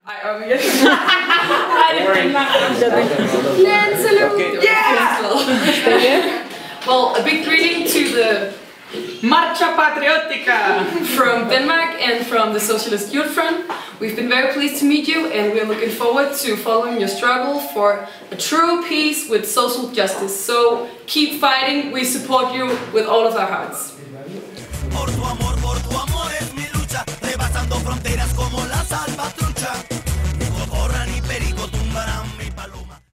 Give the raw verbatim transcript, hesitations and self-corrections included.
I obviously. Yeah! Well, a big greeting to the Marcha Patriótica from Denmark and from the Socialist Youth Front. We've been very pleased to meet you, and we're looking forward to following your struggle for a true peace with social justice. So keep fighting, we support you with all of our hearts.